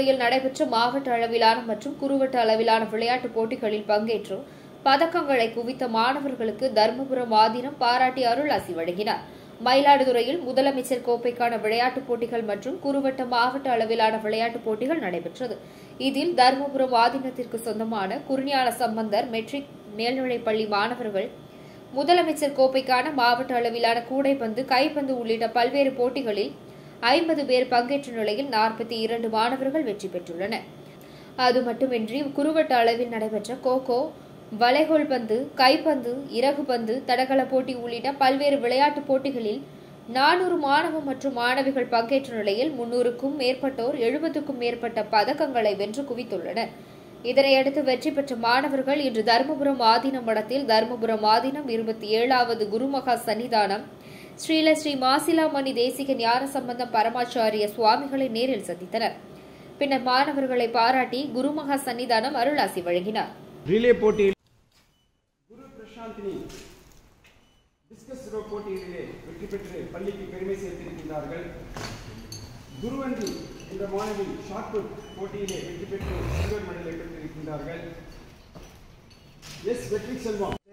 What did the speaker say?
மயிலாடுதுறையில் நடைபெற்ற மாவட்ட அளவிலான மற்றும் குறுவட்ட அளவிலான விளையாட்டுப் போட்டிகளில் பங்கேற்று பதக்கங்களை குவித்த மாணவர்களுக்கு தருமபுரம் ஆதீனம் பாராட்டி அருளாசி வழங்கினார். மயிலாடுதுறையில் முதலமைச்சர் கோப்பைக்கான விளையாட்டுப் போட்டிகள் மற்றும் குறுவட்ட மாவட்ட அளவிலான விளையாட்டுப் போட்டிகள் நடைபெற்றது. இதில் தருமபுரம் ஆதீனத்திற்கு சொந்தமான குருஞான சம்பந்தர் மெட்ரிக் மேல்நிலைப்பள்ளி மாணவர்கள் முதலமைச்சர் கோப்பைக்கான மாவட்ட அளவிலான கூடைப்பந்து, கைப்பந்து உள்ளிட்ட பல்வேறு போட்டிகளில் 50 பேர் பங்கேற்ற நிலையில் 42 மாணவர்கள் வெற்றி பெற்றுள்ளனர். அது மட்டுமின்றி குறுவட்ட அளவில் நடைபெற்ற கோகோ, வளைகோல் பந்து, கைப்பந்து, இறகுபந்து, தடகள போட்டி உள்ளிட்ட பல்வேறு விளையாட்டுப் போட்டிகளில் 400 மாணவ மற்றும் மாணவிகள் பங்கேற்ற நிலையில் 300க்கும் மேற்பட்டோர் 70க்கும் மேற்பட்ட பதக்கங்களை வென்று குவித்துள்ளனர். இதனையடுத்து வெற்றி பெற்ற மாணவர்கள் இன்று தருமபுரம் ஆதீன மடத்தில் தருமபுரம் ஆதீனம் 27வது குருமகா சன்னிதானம் ஸ்ரீ மாசிலாமணி தேசிக ஞானசம்பந்தம் பரமாச்சாரிய சுவாமிகளை நேரில் சந்தித்தனர். பின்னர் மாணவர்களை பாராட்டி குருமகா சன்னிதானம் அருளாசி வழங்கினார். ரிலே போட்டியில் குரு பிரசாந்தினி டிஸ்கஸ் த்ரோ போட்டியிலே வெற்றி பெற்று பள்ளிக்கு பெருமை சேர்த்திருக்கின்றார்கள். குருவந்தி என்ற மாணவி ஷாட்புட் போட்டியிலே வெற்றி பெற்று சில்வர் மெடலை பெற்றிருக்கின்றார்கள். எஸ் வெற்றி செல்வம்